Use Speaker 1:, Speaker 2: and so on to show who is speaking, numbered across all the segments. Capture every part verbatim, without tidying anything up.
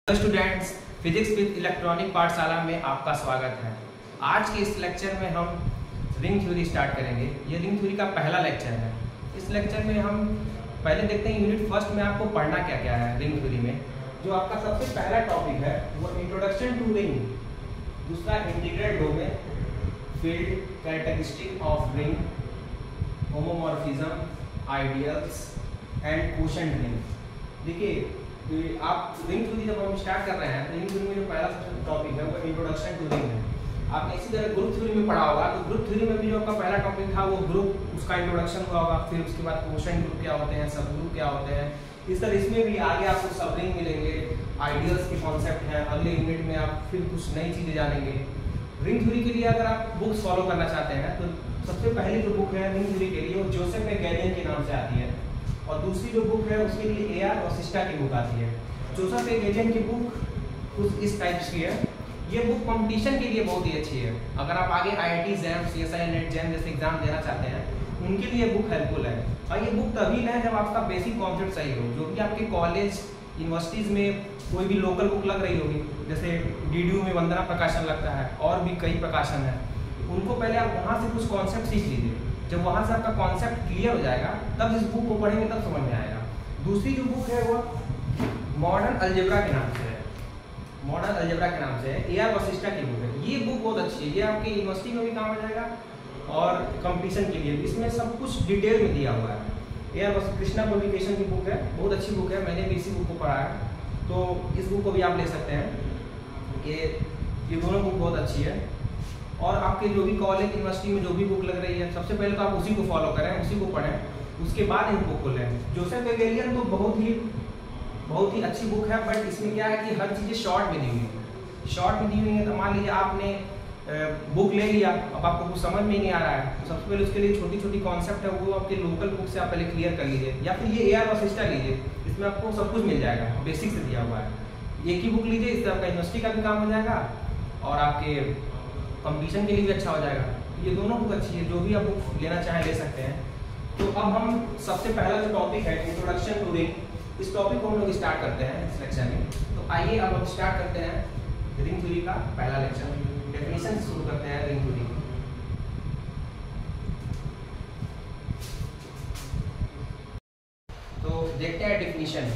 Speaker 1: Students, physics with electronic पाठशाला में आपका स्वागत है। आज के इस लेक्चर में हम रिंग थ्योरी स्टार्ट करेंगे। ये रिंग थ्योरी का पहला लेक्चर है। इस लेक्चर में हम पहले देखते हैं यूनिट फर्स्ट में आपको पढ़ना क्या क्या है। रिंग थ्योरी में जो आपका सबसे पहला टॉपिक है वो इंट्रोडक्शन टू रिंग, दूसरा integral domain, field, characteristic of ring, homomorphism, ideals and quotient ring. देखिए आप रिंग थ्योरी जब हम स्टार्ट कर रहे हैं तो रिंग थ्योरी में जो पहला टॉपिक है वो इंट्रोडक्शन टू रिंग है। आपने इसी तरह ग्रुप थ्योरी में पढ़ा होगा, तो ग्रुप थ्योरी में भी जो आपका पहला टॉपिक था वो ग्रुप, उसका इंट्रोडक्शन हुआ होगा। फिर उसके बाद क्वोशंट ग्रुप क्या होते हैं, सब ग्रुप क्या होते हैं। इस तरह इसमें भी आगे आपको सब रिंग मिलेंगे, आइडियल्स के कॉन्सेप्ट हैं। अगले यूनिट में आप फिर कुछ नई चीज़ें जानेंगे। रिंग थ्योरी के लिए अगर आप बुक्स फॉलो करना चाहते हैं तो सबसे पहली जो बुक है रिंग थ्योरी के लिए वो जोसेफ ए गैलियन के नाम से आती है, और दूसरी जो बुक है उसके लिए ए आर वशिष्ठा की बुक आती है। जोसेफ ए गैलियन की बुक कुछ इस टाइप की है। ये बुक कंपटीशन के लिए बहुत ही अच्छी है। अगर आप आगे I I T JAM, C S I, NET JAM जैसे एग्जाम देना चाहते हैं उनके लिए बुक हेल्पफुल है। और ये बुक तभी लें जब आपका बेसिक कॉन्सेप्ट सही हो। जो भी आपके कॉलेज यूनिवर्सिटीज़ में कोई भी लोकल बुक लग रही होगी, जैसे डी डी यू में वंदना प्रकाशन लगता है और भी कई प्रकाशन है, उनको पहले आप वहाँ से कुछ कॉन्सेप्ट सीख लीजिए। जब वहाँ से आपका कॉन्सेप्ट क्लियर हो जाएगा तब इस बुक को पढ़ेंगे तब समझ में आएगा। दूसरी जो बुक है वो मॉडर्न अलजेब्रा के नाम से है, मॉडर्न अलजेब्रा के नाम से है, ए आर वशिष्ठा की बुक है। ये बुक बहुत अच्छी है, ये आपके यूनिवर्सिटी में भी काम आ जाएगा और कंपटीशन के लिए भी। इसमें सब कुछ डिटेल में दिया हुआ है। ए आर कृष्णा पब्लिकेशन की बुक है, बहुत अच्छी बुक है। मैंने भी इसी बुक को पढ़ा है, तो इस बुक को भी आप ले सकते हैं कि ये दोनों बुक बहुत अच्छी है। और आपके जो भी कॉलेज यूनिवर्सिटी में जो भी बुक लग रही है सबसे पहले तो आप उसी को फॉलो करें, उसी को पढ़ें, उसके बाद इन बुक को लें। जोसेफ ए गैलियन तो बहुत ही बहुत ही अच्छी बुक है, बट इसमें क्या है कि हर चीज़ें शॉर्ट में दी हुई है। शॉर्ट में दी हुई है तो मान लीजिए आपने बुक ले लिया, अब आपको कुछ समझ में नहीं आ रहा है, तो सबसे पहले उसके लिए छोटी छोटी कॉन्सेप्ट है वो आपके लोकल बुक से आप पहले क्लियर कर लीजिए, या फिर ये ए आर वशिष्ठा लीजिए, इसमें आपको सब कुछ मिल जाएगा, बेसिक से दिया हुआ है। एक ही बुक लीजिए, इससे आपका यूनिवर्सिटी का भी काम हो जाएगा और आपके कंपटीशन के लिए भी अच्छा हो जाएगा। ये दोनों बुक अच्छी है, जो भी आप बुक लेना चाहें ले सकते हैं। तो अब हम सबसे पहला जो टॉपिक है इंट्रोडक्शन टू रिंग, इस टॉपिक को हम लोग स्टार्ट करते हैं इस लेक्चर में। तो आइए अब हम स्टार्ट करते हैं रिंग थ्योरी का पहला लेक्चर। डेफिनेशन से शुरू करते हैं रिंग थ्योरी। तो देखते हैं definition.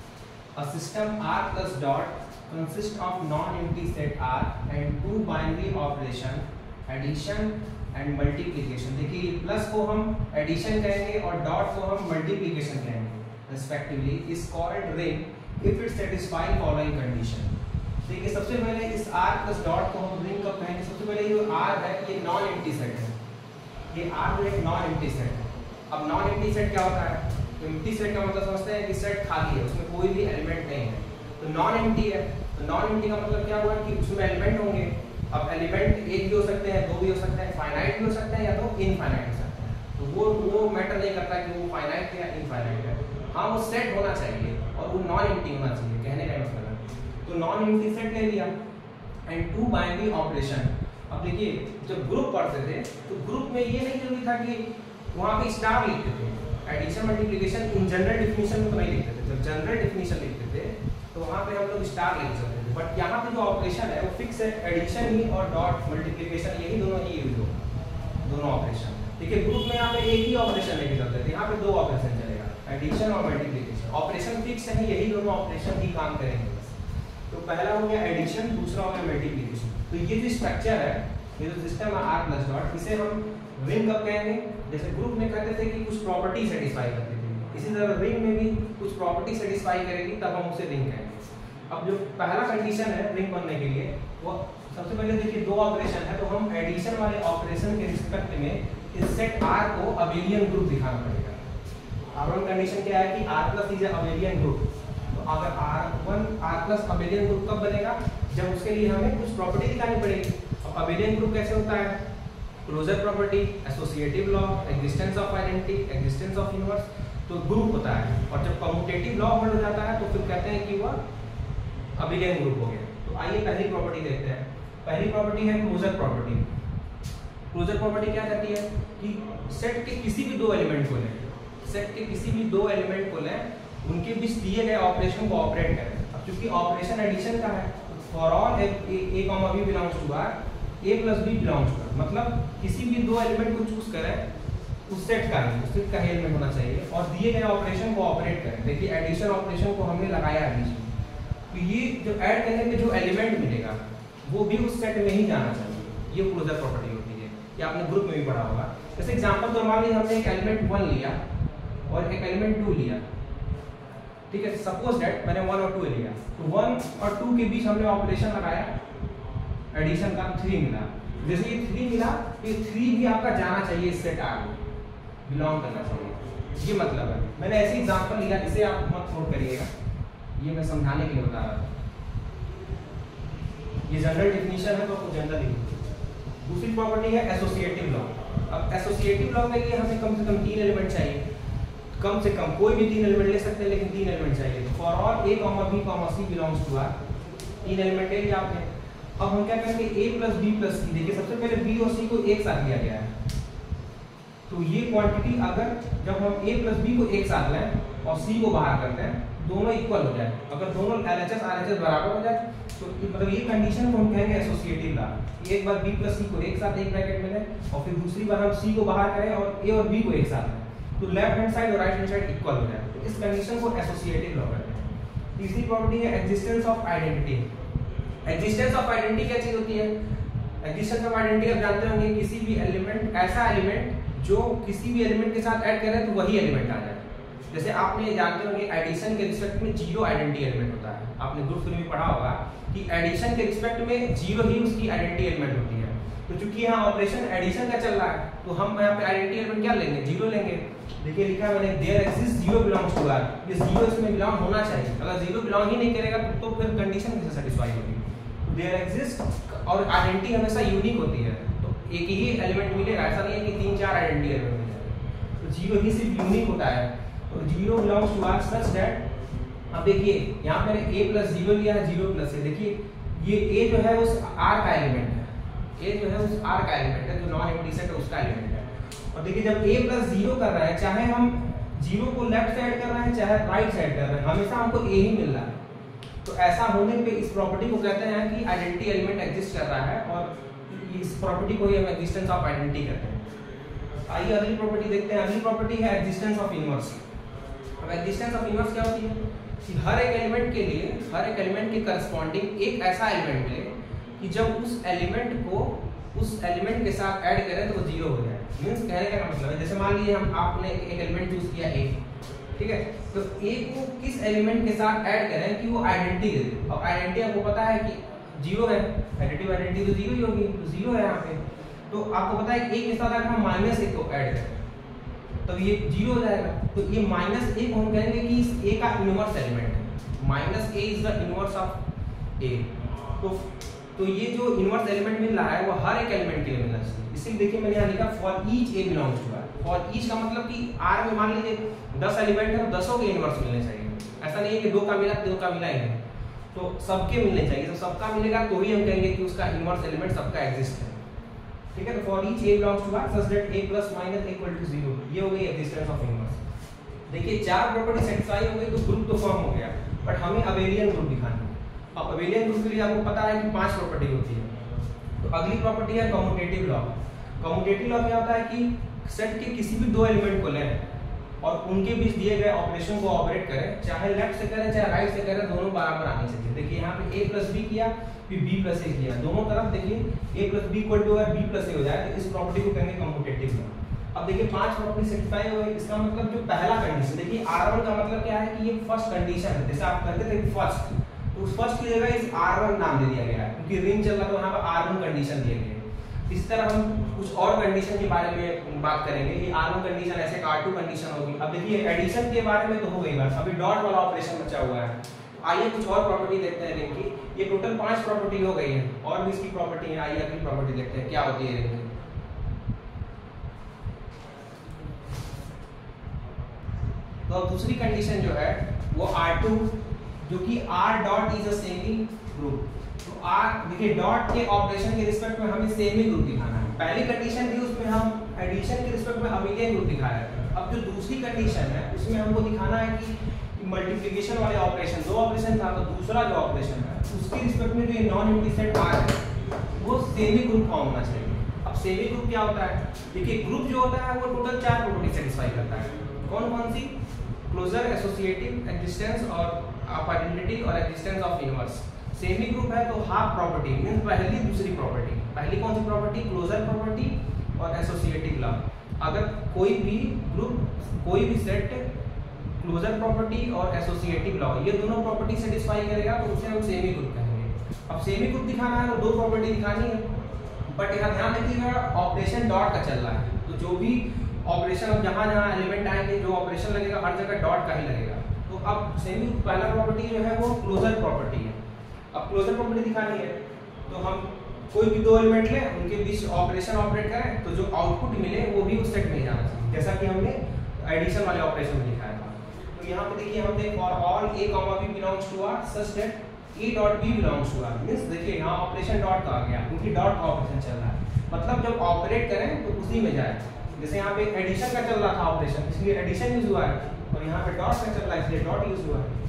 Speaker 1: A system R plus dot consists of non-empty set R and two binary operation addition and multiplication। देखिए प्लस को हम एडिशन कहेंगे और डॉट को हम मल्टीप्लिकेशन कहेंगे respectively, is called ring if it satisfy following condition। देखिए सबसे पहले इस R plus dot को हम रिंग कब कहेंगे। सबसे पहले ये R है, ये नॉन एम्प्टी सेट है। ये R जो एक नॉन एम्प्टी सेट है। अब नॉन एम्प्टी सेट क्या होता है? एम्प्टी सेट का मतलब समझते हैं कि सेट खाली है, उसमें कोई भी एलिमेंट नहीं है, तो नॉन एम्प्टी है। तो नॉन एम्प्टी का मतलब क्या हुआ कि उसमें एलिमेंट होंगे। अब एलिमेंट एक भी हो सकते हैं, दो भी हो सकते हैं, फाइनाइट भी हो सकते हैं या तो इनफाइनाइट हो सकते हैं। तो वो वो मैटर नहीं करता कि वो फाइनाइट है या इनफाइनाइट है। हाँ, वो सेट होना चाहिए और वो नॉन एम्प्टी होना चाहिए, कहने का मतलब है। तो नॉन एम्प्टी सेट ले लिया एंड टू बाइनरी ऑपरेशन। अब देखिए जब ग्रुप पढ़ते थे तो ग्रुप में ये नहीं जरूरी था कि वहाँ पे स्टार लिखते थे। Addition multiplication in general definition में तो नहीं लिखते थे। जब जनरल डिफिनीशन लिखते थे तो वहाँ पे हम लोग स्टार लिख सकते थे, बट यहाँ पे जो ऑपरेशन है वो फिक्स है, एडिशन ही और डॉट मल्टीप्लिकेशन, यही दोनों ही यूज होगा, दोनों ऑपरेशन। देखिए ग्रुप में यहाँ पे एक ही ऑपरेशन लेके चलते थे, यहाँ पे दो ऑपरेशन चलेगा, एडिशन और मल्टीप्लिकेशन। ऑपरेशन फिक्स है, यही दोनों ऑपरेशन ही काम करेंगे बस। तो पहला हो गया एडिशन, दूसरा हो गया मल्टीप्लिकेशन। तो ये जो स्ट्रक्चर है, ये जो सिस्टम है R plus dot, इसे हम रिंग कब कहेंगे? जैसे ग्रुप में कहते थे कि कुछ प्रॉपर्टी सेटिस्फाई करती थी, इसी तरह रिंग में भी कुछ प्रॉपर्टी सेटिस्फाई करेगी तब हम उसे रिंग कहेंगे। अब जो पहला कंडीशन है रिंग बनने के लिए, वो सबसे पहले देखिए दो ऑपरेशन है, तो हम एडिशन वाले ऑपरेशन के रिस्पेक्ट में इस सेट R को अबेलियन ग्रुप दिखाना पड़ेगा। अब कंडीशन क्या है कि R plus is abelian group. तो अगर R one R plus abelian group कब बनेगा? जब उसके लिए हमें कुछ प्रॉपर्टी दिखानी पड़ेगी। अब अबेलियन ग्रुप कैसे होता है? Closure property, associative law, existence of identity, existence of universe, तो ग्रुप होता है। और जब कम्यूटेटिव लॉ हो जाता है तो फिर कहते हैं कि वह अबेलियन ग्रुप हो गया। तो आइए पहली प्रॉपर्टी देखते हैं। पहली प्रॉपर्टी है क्लोजर प्रॉपर्टी। क्लोजर प्रॉपर्टी क्या कहती है कि सेट के किसी भी दो एलिमेंट को लें, सेट के किसी भी दो एलिमेंट को लें, उनके बीच दिए गए ऑपरेशन को ऑपरेट करें। अब क्योंकि ऑपरेशन एडिशन का है, for all a comma b belongs to R, a plus b belongs to, मतलब किसी भी दो एलिमेंट को चूज करें उस सेट का ही उस सेट का ही एलिमेंट होना चाहिए और दिए गए ऑपरेशन को ऑपरेट करें। देखिए एडिशन ऑपरेशन को हमने लगाया है बीच में, तो ये जो ऐड करने पे जो एलिमेंट मिलेगा वो भी उस सेट में ही जाना चाहिए। ये क्लोजर प्रॉपर्टी होती है, ये आपने ग्रुप में भी पढ़ा होगा। जैसे एग्जांपल तो मान लीजिए हमने एक एलिमेंट वन लिया और एक एलिमेंट टू लिया, ठीक है, सपोज दैट मैंने वन और टू लिया, तो वन और टू के बीच हमने ऑपरेशन लगाया एडिशन का, थ्री मिला। जैसे ये थ्री मिला तो ये थ्री भी आपका जाना चाहिए इस सेट आर में, बिलोंग करना चाहिए, ये मतलब है। मैंने ऐसे एग्जांपल लिया, इसे आप मत नोट करिएगा, ये मैं समझाने के लिए बता रहा था। ये जनरल डेफिनेशन है तो आपको जनरल लिखो। दूसरी प्रॉपर्टी है एसोसिएटिव लॉ। अब एसोसिएटिव लॉ के लिए हमें कम से कम तीन एलिमेंट चाहिए, कम से कम कोई भी तीन एलिमेंट ले सकते हैं लेकिन तीन एलिमेंट चाहिए। For all a comma b comma c belongs to R, तीन एलिमेंट ले लिया आपने। अब हम क्या करेंगे, a plus b plus c, देखिए सबसे पहले बी और सी को एक साथ लिया गया है, तो ये क्वांटिटी अगर जब हम ए प्लस बी को एक साथ लें और सी को बाहर करते हैं दोनों इक्वल हो जाए, अगर दोनों एलएचएस आरएचएस बराबर हो जाए तो मतलब ये कंडीशन को हम कहेंगे एसोसिएटिव लॉ। एक बार बी प्लस सी को एक साथ एक ब्रैकेट में लें और फिर दूसरी बार हम सी को बाहर करें और ए और बी को एक साथ लें, तो लेफ्ट हैंड साइड और राइट हैंड साइड इक्वल हो जाए, तो इस कंडीशन को एसोसिएटिव लॉ कहते हैं। तीसरी प्रॉपर्टी है existence of identity. Existence of identity क्या चीज होती है? एग्जिस्टेंस ऑफ आइडेंटिटी आप जानते होंगे, किसी भी एलिमेंट, ऐसा एलिमेंट जो किसी भी एलिमेंट के साथ ऐड करें तो वही एलिमेंट आ जाए। जैसे आपने जानते होंगे एडिशन के रिस्पेक्ट में जीरो आइडेंटिटी एलिमेंट होता है, आपने ग्रुप थ्री में पढ़ा होगा कि एडिशन के रिस्पेक्ट में जीरो ही उसकी आइडेंटिटी एलिमेंट होती है। तो चूंकि यहाँ ऑपरेशन एडिशन का चल रहा है तो हम यहाँ पे आइडेंटिटी एलिमेंट क्या लेंगे, जीरो लेंगे। देखिए लिखा है मैंने, there exist zero belongs to R, ये जीरो इसमें बिलोंग होना चाहिए, अगर जीरो बिलोंग ही नहीं करेगा तो, तो फिर कंडीशन कैसे सेटिस्फाई होगी। देयर एक्सिस्ट और आइडेंटिटी हमेशा यूनिक होती है, तो एक ही एलिमेंट मिलेगा, ऐसा नहीं है कि तीन चार आइडेंटिटी एलिमेंट मिलेगा, तो जीरो ही सिर्फ यूनिक होता है। तो zero belongs to R such that, अब देखिए यहाँ पे ए प्लस जीरो लिया है, जीरो प्लस है, देखिए ये ए जो है उस आर का एलिमेंट है, ए जो है उस आर का एलिमेंट है, जो नॉन एम्प्टी सेट है उसका एलिमेंट है। और देखिए जब ए प्लस जीरो कर रहा है, चाहे हम जीरो को लेफ्ट साइड कर रहे हैं चाहे राइट साइड कर रहे हैं, हमेशा हमको ए ही मिल रहा है। तो ऐसा होने पे इस प्रॉपर्टी को कहते हैं कि आइडेंटिटी एलिमेंट एग्जिस्ट कर रहा है, और इस प्रॉपर्टी को ही हम एग्जिस्टेंस ऑफ आइडेंटिटी कहते हैं। आइए अगली प्रॉपर्टी देखते हैं। अगली प्रॉपर्टी है एग्जिस्टेंस ऑफ इनवर्स। अब एग्जिस्टेंस ऑफ इनवर्स क्या होती है कि हर एक एलिमेंट के लिए, हर एक एलिमेंट के करस्पॉन्डिंग एक ऐसा एलिमेंट मिले कि जब उस एलिमेंट को उस एलिमेंट के साथ ऐड करें तो वो जीरो हो जाए। मींस कहने का मतलब है, जैसे मान लीजिए हम आपने एक एलिमेंट चूज किया ए, ठीक है, तो ए को किस एलिमेंट के साथ ऐड करें कि वो आइडेंटिटी दे दे, और आइडेंटिटी आपको पता है कि जीरो है, एडिटिव आइडेंटिटी तो जीरो ही होगी, तो जीरो है यहाँ पे। तो आपको पता है ए के साथ अगर हम माइनस एक को ऐड करें तो ये जीरो हो जाएगा, तो ये माइनस ए को हम कहेंगे कि इस ए का इनवर्स एलिमेंट है, minus a is the inverse of a. तो तो ये जो इनवर्स एलिमेंट मिल रहा है वो हर एक एलिमेंट के लिए मिलना चाहिए। इसलिए देखिए मैंने यहाँ लिखा for each a belongs to R. For each का मतलब कि आर में मान लीजिए दस एलिमेंट है तो दसों के इनवर्स मिलने चाहिए, ऐसा नहीं है कि दो का मिला दो का मिला ही नहीं, तो सबके मिलने चाहिए। तो सबका मिलेगा तो ही हम कहेंगे कि उसका इनवर्स एलिमेंट सबका एग्जिस्ट है, ठीक है। तो for each a belongs to R such that a plus minus equal to zero, ये हो गई एग्जिस्टेंस ऑफ इनवर्स। देखिए चार प्रॉपर्टी सेटिस्फाई हो गई तो ग्रुप तो फॉर्म हो गया, बट हमें अबेलियन ग्रुप दिखाना है। अब अबेलियन ग्रुप के लिए आपको पता है कि पांच प्रॉपर्टी होती है। तो अगली प्रॉपर्टी है कम्यूटेटिव लॉ। कम्यूटेटिव लॉ क्या होता है कि सेट के किसी भी दो एलिमेंट को लें और उनके बीच दिए गए ऑपरेशन को ऑपरेट करें, चाहे लेफ्ट से करें चाहे राइट से करें, दोनों बराबर आने चाहिए। देखिए यहाँ पे a प्लस बी किया फिर b प्लस ए किया, दोनों तरफ देखिए a plus b equal to अगर b प्लस ए हो जाए तो इस प्रॉपर्टी को कहेंगे कम्यूटेटिव लॉ। अब देखिए पांच प्रॉपर्टी सेटिस्फाई हो गई, इसका मतलब जो पहला कंडीशन, देखिए आर वन का मतलब क्या है कि ये फर्स्ट कंडीशन है। जैसे आप कहते थे फर्स्ट, तो उस फर्स्ट की जगह इस आर वन नाम दे दिया गया है क्योंकि रिंग चल रहा तो वहाँ पर आर वन कंडीशन दिया गया है। इस तरह हम कुछ और कंडीशन के बारे में बात करेंगे। ये आर वन कंडीशन ऐसे आर टू कंडीशन होगी। अब देखिए एडिशन के बारे में तो हो गई बात, अभी डॉट वाला ऑपरेशन बचा हुआ है। आइए कुछ और प्रॉपर्टी देखते हैं रिंग की। ये टोटल पांच प्रॉपर्टी हो गई है, और भी इसकी प्रॉपर्टी है। आइए अगली प्रॉपर्टी देखते हैं क्या होती है रिंग की। तो अब दूसरी कंडीशन जो है वो आर टू, जो कि R dot is a semi group. तो R देखिए डॉट के ऑपरेशन के रिस्पेक्ट में हमें सेमी ग्रुप दिखाना है। पहली कंडीशन थी उसमें हम एडिशन के रिस्पेक्ट में अबेलियन ग्रुप दिखाया था। अब जो दूसरी कंडीशन है उसमें हमको दिखाना है कि मल्टीप्लिकेशन वाले ऑपरेशन दो ऑपरेशन था, तो दूसरा जो ऑपरेशन है उसके रिस्पेक्ट में जो ये नॉन एम्प्टी सेट आर है वो सेमी ग्रुप फॉर्म होना चाहिए। अब सेमी ग्रुप क्या होता है? देखिए ग्रुप जो होता है वो टोटल चार प्रॉपर्टी सेटिस्फाई करता है। कौन कौन सी? क्लोजर, एसोसिएटिव, एग्जिस्टेंस और आइडेंटिटी और existence of inverse. Semi group है तो हाफ प्रॉपर्टी मींस पहली दूसरी प्रॉपर्टी। पहली कौन सी प्रॉपर्टी? क्लोजर प्रॉपर्टी और एसोसिएटिव लॉ। अगर कोई भी ग्रुप कोई भी सेट क्लोजर प्रॉपर्टी और एसोसिएटिव लॉ ये दोनों प्रॉपर्टी सेटिस्फाई करेगा तो उसे हम सेमी ग्रुप कहेंगे। अब सेमी ग्रुप दिखाना है तो दो प्रॉपर्टी दिखानी है, बट यहाँ ध्यान रखिएगा ऑपरेशन डॉट का चल रहा है, तो जो भी ऑपरेशन अब जहाँ जहाँ एलिमेंट आएंगे जो ऑपरेशन लगेगा हर जगह डॉट का ही लगेगा। तो अब सेमी ग्रुप पहला प्रॉपर्टी जो है वो क्लोजर प्रॉपर्टी है। अब क्लोजर प्रॉपर्टी दिखानी है तो हम कोई भी दो एलिमेंट लें, उनके बीच ऑपरेशन ऑपरेट करें तो जो आउटपुट मिले वो भी उस सेट में ही जाना चाहिए, जैसा कि हमने एडिशन वाले ऑपरेशन में दिखाया था। तो यहाँ पे देखिए हमने for all a comma b belongs to R such that a dot b belongs to R means देखिए यहाँ ऑपरेशन डॉट का आ गया क्योंकि डॉट का ऑपरेशन चल रहा है, मतलब जब ऑपरेट करें तो उसी में जाए। जैसे यहाँ पे एडिशन का चल रहा था ऑपरेशन इसलिए एडिशन यूज हुआ है, और यहाँ पे डॉट का चल रहा है इसलिए डॉट यूज हुआ है।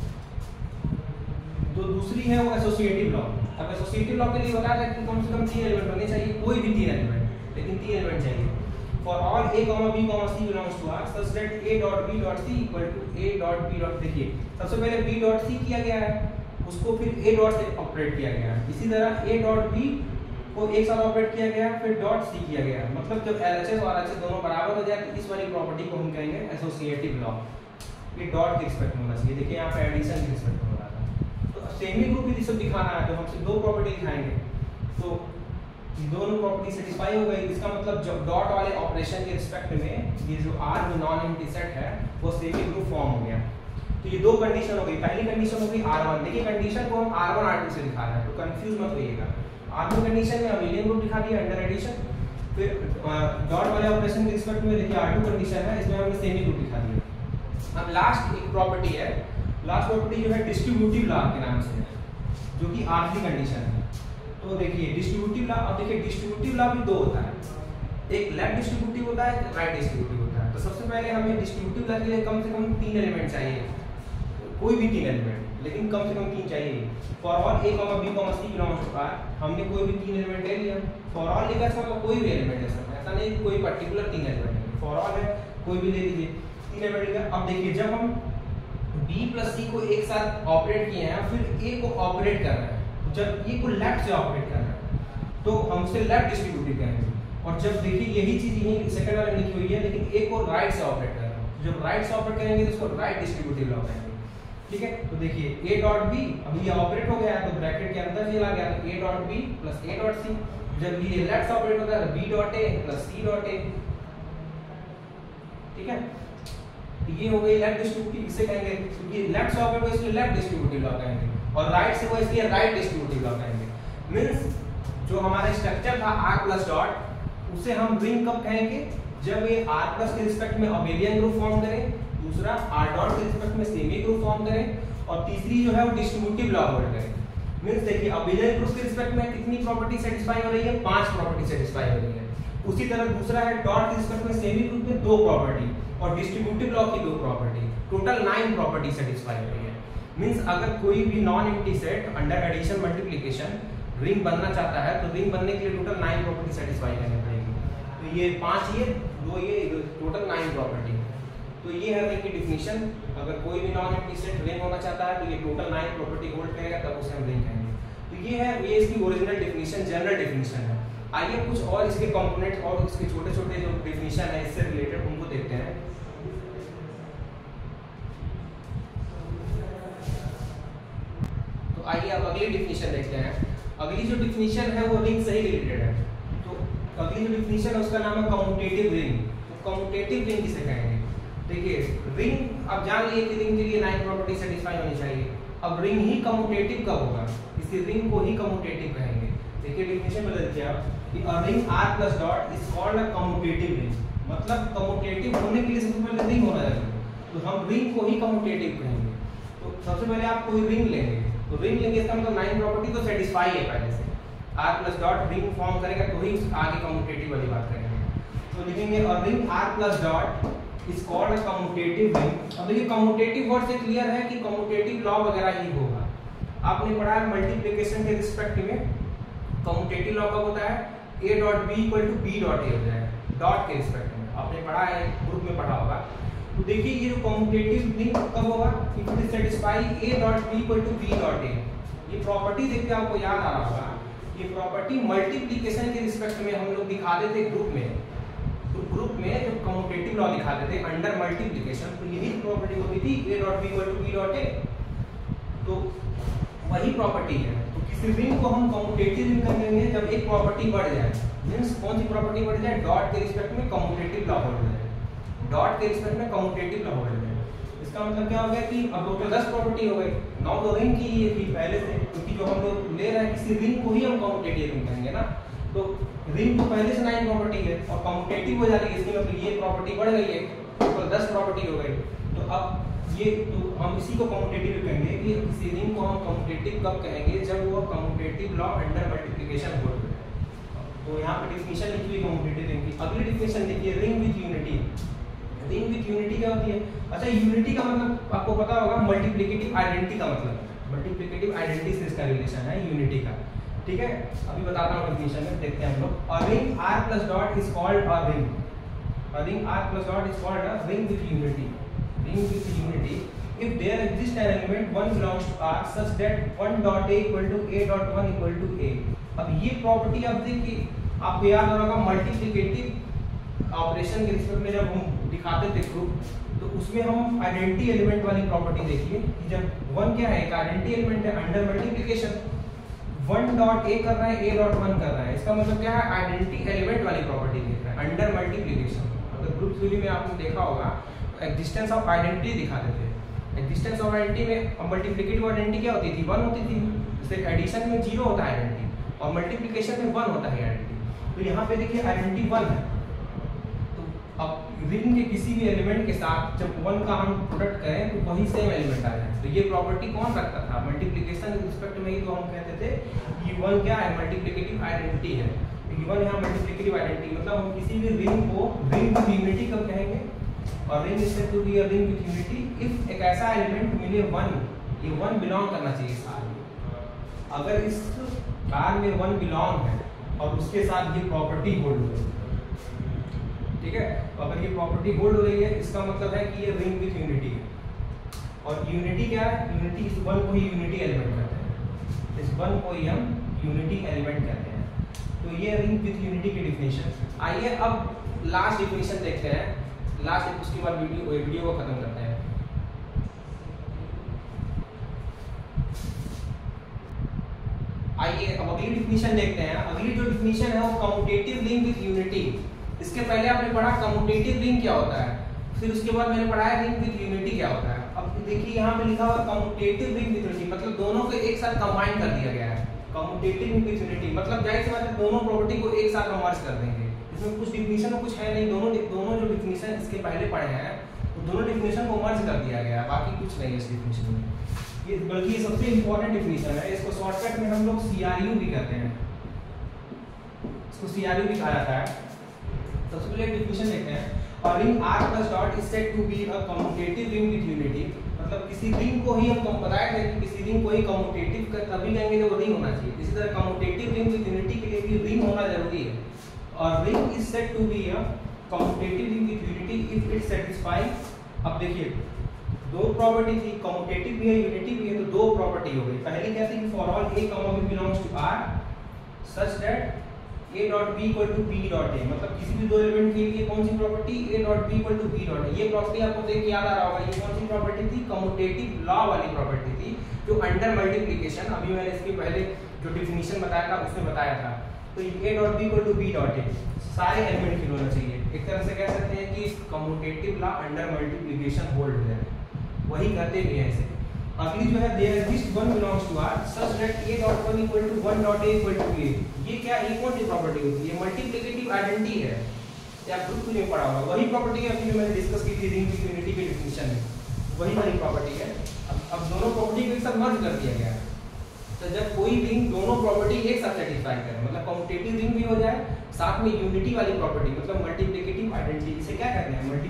Speaker 1: तो दूसरी है वो एसोसिएटिव लॉ। अब एसोसिएटिव लॉ के लिए बताया जाए कि कम से कम तीन एलिमेंट होने चाहिए, कोई भी तीन एलिमेंट, लेकिन तीन एलिमेंट चाहिए। For all a comma b comma c belongs to R such that a dot b dot c equal to a dot b dot देखिए सबसे पहले b dot c किया गया है, उसको फिर a dot से ऑपरेट किया गया है। इसी तरह a dot b को एक साथ ऑपरेट किया गया फिर डॉट c किया गया है। मतलब जब L H S और R H S दोनों बराबर हो जाए तो इस वाली प्रॉपर्टी को हम कहेंगे एसोसिएटिव लॉ। ये डॉट के रिस्पेक्ट में होना चाहिए। देखिए यहाँ पे एडिशन के रिस्पेक्ट में हो रहा था। तो सेमी ग्रुप यदि सब दिखाना है तो हम सिर्फ दो प्रॉपर्टी दिखाएंगे, तो दोनों प्रॉपर्टी सेटिस्फाई हो गई। इसका मतलब जब डॉट वाले ऑपरेशन के रिस्पेक्ट में ये जो आर जो नॉन एम्प्टी सेट है वो सेमी ग्रुप फॉर्म हो गया। तो ये दो कंडीशन हो गई। पहली कंडीशन हो गई आर वन। देखिए कंडीशन को हम आर वन आर टू से दिखा रहे हैं तो कंफ्यूज मत होइएगा। आर वन कंडीशन में अबेलियन ग्रुप दिखा दिया अंडर एडिशन, फिर डॉट वाले ऑपरेशन के रिस्पेक्ट में देखिए आर टू कंडीशन है, इसमें हमने सेमी ग्रुप दिखा दिया। अब लास्ट एक प्रॉपर्टी है, लास्ट प्रॉपर्टी जो है डिस्ट्रीब्यूटिव लॉ के नाम से है, जो कि आखिरी कंडीशन है। तो देखिए डिस्ट्रीब्यूटिव लॉ, अब देखिए डिस्ट्रीब्यूटिव लॉ भी दो होता है, एक लेफ्ट डिस्ट्रीब्यूटिव होता है, एक राइट डिस्ट्रीब्यूटिव होता है। तो सबसे पहले हमें डिस्ट्रीब्यूटिव लॉ के लिए कम से कम तीन एलिमेंट चाहिए, कोई भी तीन एलिमेंट, लेकिन कम से कम तीन चाहिए। For all a comma b comma c belongs to R, हमने कोई भी तीन एलिमेंट ले लिया। फॉर ऑल लिखा है मतलब कोई भी एलिमेंट ले सकते हैं, ऐसा नहीं कोई पर्टिकुलर तीन एलिमेंट है। फॉर ऑल है कोई भी ले लीजिए, तीन एलिमेंट लिखा। अब देखिए जब हम b प्लस c को एक साथ ऑपरेट किए हैं फिर a को ऑपरेट कर रहे हैं, जब ए को लेफ्ट से ऑपरेट कर रहे हैं तो हम उसे लेफ्ट डिस्ट्रीब्यूटिव कहेंगे। और जब देखिए यही चीज यही सेकंड वाले में लिखी हुई है, लेकिन ए को राइट से ऑपरेट कर रहे हैं, जब राइट से ऑपरेट करेंगे तो इसको राइट डिस्ट्रीब्यूटिव लॉ कहेंगे। ठीक है, तो देखिए a डॉट b अब ये ऑपरेट हो गया है तो ब्रैकेट के अंदर चला गया तो a dot b plus a dot c। जब ये लेफ्ट से ऑपरेट होता है तो b dot a plus c dot a। ठीक है, तो ये हो गई लेफ्ट डिस्ट्रीब्यूटिव, इसे कहेंगे क्योंकि लेफ्ट से ऑपरेट हो इसलिए लेफ्ट डिस्ट्रीब्यूटिव लॉ कहेंगे, और राइट से वो इसलिए राइट डिस्ट्रीब्यूटिव लॉ कहेंगे। मींस जो हमारा स्ट्रक्चर था r प्लस डॉट उसे हम रिंग कब कहेंगे? जब ये r प्लस के रिस्पेक्ट में अबेलियन ग्रुप फॉर्म करे, दूसरा r डॉट के रिस्पेक्ट में सेमी ग्रुप फॉर्म करे, और तीसरी जो है वो डिस्ट्रीब्यूटिव लॉ होल्ड करे। मींस देखिए अबेलियन ग्रुप के रिस्पेक्ट में कितनी प्रॉपर्टी सेटिस्फाई हो रही है? पांच प्रॉपर्टी सेटिस्फाई हो रही है। उसी तरह दूसरा है डॉट के रिस्पेक्ट में सेमी ग्रुप में दो प्रॉपर्टी और डिस्ट्रीब्यूटिव लॉ की दो property, total nine property satisfy हो रही है। मींस अगर कोई भी non empty set under addition multiplication ring बनना चाहता है तो रिंग बनने के लिए टोटल नाइन प्रॉपर्टी सेटिस्फाई करनी पड़ेगी। तो ये पांच ये दो ये टोटल नाइन प्रॉपर्टी। तो ये है रिंग की डिफिनीशन। अगर कोई भी नॉन एम्प्टी सेट रिंग होना चाहता है तो ये टोटल नाइन प्रॉपर्टी होल्ड करेगा, तब उसे हम रिंग कहेंगे। तो ये है ये इसकी ओरिजिनल डिफिनीशन, जनरल डिफिनीशन है। आइए कुछ और इसके कंपोनेंट्स और इसके छोटे छोटे जो डिफिनीशन है इससे रिलेटेड उनको देखते हैं। तो आइए अब अगली डिफिनीशन देखते हैं। अगली जो डिफिनीशन है वो रिंग से ही रिलेटेड है। तो अगली जो डिफिनीशन है उसका नाम है कम्यूटेटिव रिंग। तो कम्यूटेटिव रिंग किसे कहेंगे? देखिए रिंग अब जान लिए कि रिंग के लिए नाइन प्रॉपर्टी सेटिस्फाई होनी चाहिए। अब रिंग ही कम्यूटेटिव कब होगा? इसी रिंग को ही कम्यूटेटिव कहेंगे। देखिए डिफिनीशन बदल दिया कि a ring r plus dot is called a commutative ring. मतलब कम्यूटेटिव होने के लिए सबसे पहले रिंग होना चाहिए, तो हम रिंग को ही कम्यूटेटिव कहेंगे। तो सबसे पहले आप कोई रिंग लेंगे तो रिंग लेंगे इसका मतलब नाइन प्रॉपर्टी तो सेटिस्फाई है पहले से। r plus dot ring form करेगा तो ही आगे कम्यूटेटिव वाली बात करेंगे। तो लिखेंगे a ring r plus dot is called a commutative ring. अब देखिए कम्यूटेटिव वर्ड से क्लियर है कि कम्यूटेटिव लॉ वगैरह ही होगा। आपने पढ़ा है मल्टीप्लिकेशन के रिस्पेक्ट में कम्यूटेटिव लॉ कब होता है, a dot b equal to b dot a हो जाएगा डॉट के रिस्पेक्ट में, आपने पढ़ा है ग्रुप में पढ़ा होगा। तो देखिए ये जो कम्यूटेटिव रिंग कब होगा, if it satisfy a dot b equal to b dot a। ये प्रॉपर्टी देख के आपको याद आ रहा होगा, ये प्रॉपर्टी मल्टीप्लिकेशन के रिस्पेक्ट में हम लोग दिखाते थे ग्रुप में। तो ग्रुप में जो कम्यूटेटिव लॉ दिखाते थे अंडर मल्टीप्लिकेशन, तो यही प्रॉपर्टी होती थी a dot b equal to b dot a। तो वही प्रॉपर्टी है। तो किसी रिंग को हम कम्यूटेटिव रिंग कर लेंगे जब एक प्रॉपर्टी बढ़ जाए, मींस कौन सी प्रॉपर्टी बढ़ जाए, डॉट के रिस्पेक्ट में कम्यूटेटिव लॉ बढ़ जाए, डॉट के रिस्पेक्ट में कम्यूटेटिव लॉ बढ़ जाए। इसका मतलब क्या हो गया कि अब टोटल दस प्रॉपर्टी हो गई, नौ तो रिंग की ये थी पहले से, क्योंकि जो हम लोग ले रहे हैं किसी रिंग को ही हम कम्यूटेटिव रिंग कहेंगे ना। तो रिंग तो पहले से नाइन प्रॉपर्टी है और कम्यूटेटिव हो जाएगी, इसके मतलब ये प्रॉपर्टी बढ़ गई है, टोटल दस प्रॉपर्टी हो गई। तो अब ये तो हम इसी को कम्यूटेटिव कहेंगे कि किसी रिंग को हम कम्यूटेटिव कब कहेंगे, जब वो कम्यूटेटिव लॉ अंडर मल्टीप्लिकेशन हो जाए। तो यहाँ पे डिफिनीशन लिखी हुई कम्यूटेटिव रिंग की। अगली डिफिनीशन देखिए, ring with unity. Ring with unity क्या होती है? अच्छा, यूनिटी का मतलब आपको पता होगा, मल्टीप्लिकेटिव आइडेंटिटी का मतलब, मल्टीप्लिकेटिव आइडेंटिटी से इसका रिलेशन है यूनिटी का। ठीक है, अभी बताता हूँ डिफिनीशन में, देखते हैं हम लोग। A ring r plus dot is called a ring, a ring r plus dot is called a ring with unity. Ring with unity if there exists an element one belongs to R such that one dot a equal to a dot one equal to a। अब ये property आप देखिए, आपको याद होगा multiplicative operation के respect में जब हम दिखाते थे ग्रुप, तो उसमें हम आइडेंटिटी एलिमेंट वाली प्रॉपर्टी देखिए कि जब वन क्या है, एक आइडेंटिटी एलिमेंट है under multiplication, one dot a कर रहा है a डॉट वन कर रहा है, इसका मतलब क्या है, आइडेंटिटी एलिमेंट वाली प्रॉपर्टी देख रहा है अंडर मल्टीप्लिकेशन। अगर ग्रुप थ्योरी में आपने देखा होगा एग्जिस्टेंस ऑफ आइडेंटिटी दिखाते थे। एग्जिस्टेंस ऑफ आइडेंटिटी में मल्टीप्लिकेटिव आइडेंटिटी क्या होती थी, वन होती थी, जैसे एडिशन में जीरो होता है आइडेंटिटी और मल्टीप्लिकेशन में वन होता है आइडेंटिटी। तो यहाँ पे देखिए आइडेंटिटी वन है, तो अब रिंग के किसी भी एलिमेंट के साथ जब वन का हम प्रोडक्ट करें तो वही सेम एलिमेंट आ जाए। तो ये प्रॉपर्टी कौन रखता था, मल्टीप्लिकेशन के रिस्पेक्ट में ही तो हम कहते थे कि वन क्या है, मल्टीप्लिकेटिव आइडेंटिटी है। वन यहाँ मल्टीप्लिकेटिव आइडेंटिटी, मतलब हम किसी भी रिंग को रिंग विद यूनिटी कब कहेंगे, और ring is said to be a ring with unity if एक ऐसा एलिमेंट मिले वन, ये वन बिलोंग करना चाहिए इस R में। अगर इस R में वन बिलोंग है और उसके साथ ये प्रॉपर्टी होल्ड हो रही है, ठीक है, तो अगर ये प्रॉपर्टी होल्ड हो रही है इसका मतलब है कि ये रिंग विद यूनिटी है। और यूनिटी क्या है, यूनिटी इस वन को ही यूनिटी एलिमेंट कहते हैं, इस वन को ही हम यूनिटी एलिमेंट कहते हैं। तो ये रिंग विद यूनिटी की डिफिनेशन। आइए अब लास्ट डिफिनेशन देखते हैं, लास्ट उसके बाद वीडियो वीडियो को खत्म करते हैं। आइए अब अगली डिफिनेशन देखते हैं। अगली जो डिफिनेशन है वो कम्यूटेटिव रिंग विद यूनिटी। इसके पहले आपने पढ़ा कम्यूटेटिव रिंग क्या होता है, फिर उसके बाद मैंने पढ़ा है रिंग विद यूनिटी क्या होता है। अब देखिए यहाँ पे लिखा हुआ कम्यूटेटिव रिंग विद यूनिटी, मतलब दोनों को एक साथ कंबाइन कर दिया गया है। कम्यूटेटिव रिंग विद यूनिटी मतलब जाहिर सी बात है दोनों प्रॉपर्टी को एक साथ हम मर्ज कर देंगे। इसमें कुछ डिफिनेशन कुछ है नहीं, दोनों दोनों जो डिफिनेशन इसके पहले पढ़े हैं तो दोनों डिफिनेशन को मर्ज कर दिया गया है, बाकी कुछ नहीं है इस डिफिनेशन में। ये बल्कि ये सबसे इंपॉर्टेंट डिफिनेशन है, इसको शॉर्टकट में हम लोग सीआरयू भी कहते हैं, इसको सीआरयू भी कहा जाता है। सबसे पहले डिफिनेशन देखते हैं। और ring R plus dot is said to be a commutative ring with unity, मतलब किसी रिंग को ही हम बताया था कि किसी रिंग को ही कम्यूटेटिव कर तभी कहेंगे जब वो रिंग होना चाहिए। इसी तरह कम्यूटेटिव रिंग विद यूनिटी के लिए भी रिंग होना जरूरी है। और ring is said to be a commutative ring with unity if it satisfy. अब देखिए दो प्रॉपर्टी थी, कम्यूटेटिव भी है यूनिटी भी है, तो दो प्रॉपर्टी हो गई। पहली क्या थी कि for all a comma b belongs to R such that a dot b equal to b dot a, मतलब किसी भी दो एलिमेंट के लिए कौन सी property, a dot b equal to b dot a। ये प्रॉपर्टी आपको देख के याद आ रहा होगा, ये कौन सी प्रॉपर्टी थी, कम्यूटेटिव लॉ वाली प्रॉपर्टी थी जो अंडर मल्टीप्लिकेशन, अभी मैंने इसके पहले जो डिफिनीशन बताया था उसमें बताया था। तो a dot b equal to b dot a सारे एलिमेंट के होना चाहिए। एक तरह से कह सकते हैं कि commutative law under multiplication hold हो जाए, वही करते भी हैं इसे। अगली जो है there exist one belongs to R such that a dot one equal to one dot a equal to a। ये क्या, ये कौन सी प्रॉपर्टी होती है, मल्टीप्लिकेटिव आइडेंटिटी है, या ग्रुप में पढ़ा होगा। वही प्रॉपर्टी है अभी जो मैंने डिस्कस की थी रिंग विद यूनिटी के डिफिनीशन में, वही वाली प्रॉपर्टी है। अब अब दोनों प्रॉपर्टी को एक साथ मर्ज कर दिया गया है। तो जब कोई रिंग दोनों प्रॉपर्टी एक साथ सेटिस्फाई करे, मतलब कम्यूटेटिव रिंग भी हो जाए साथ में यूनिटी वाली प्रॉपर्टी, मतलब मल्टीप्लिकेटिव आइडेंटिटी, इसे क्या कहते हैं, मल्टीप्लिकेटिव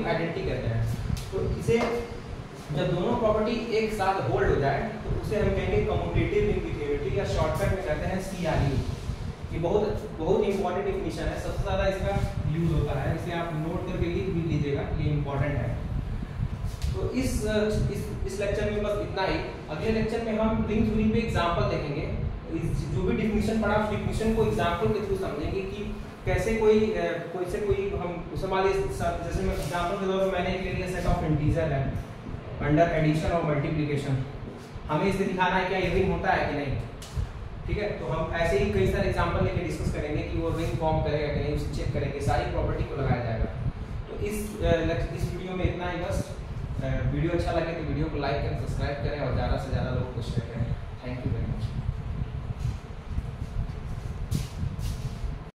Speaker 1: आइडेंटिटी कहते हैं। तो इसे जब दोनों प्रॉपर्टी एक साथ होल्ड हो जाए तो उसे हम कहेंगे कम्यूटेटिव इंटीग्रिटी, या शॉर्टकट में कहते हैं सी आर यू। ये बहुत बहुत इंपॉर्टेंट डेफिनेशन है, सबसे ज़्यादा इसका यूज होता है, इसे आप नोट करके लिख भी लीजिएगा, ये इंपॉर्टेंट है। तो इस इस इस लेक्चर में बस इतना ही। अगले लेक्चर में हम रिंग थ्योरी पे एग्जांपल देखेंगे। जो भी डेफिनेशन पढ़ा उस डेफिनेशन को एग्जांपल के थ्रू समझेंगे कि कैसे कोई कोई से कोई हम उसे मान लीजिए, जैसे मैं एग्जांपल के तौर पर मैंने एक ले लिया सेट ऑफ इंटीजर है अंडर एडिशन और मल्टीप्लिकेशन, हमें इसे दिखाना है क्या ये रिंग होता है कि नहीं, ठीक है। तो हम ऐसे ही कई सारे एग्जांपल लेके डिस्कस करेंगे कि वो रिंग फॉर्म करेगा कि नहीं, उसे चेक करेंगे, सारी प्रॉपर्टी को लगाया जाएगा। तो इस इस वीडियो में इतना ही बस। वीडियो अच्छा लगे तो वीडियो को लाइक करें, सब्सक्राइब करें और ज़्यादा से ज़्यादा लोग को शेयर करें। Thank you.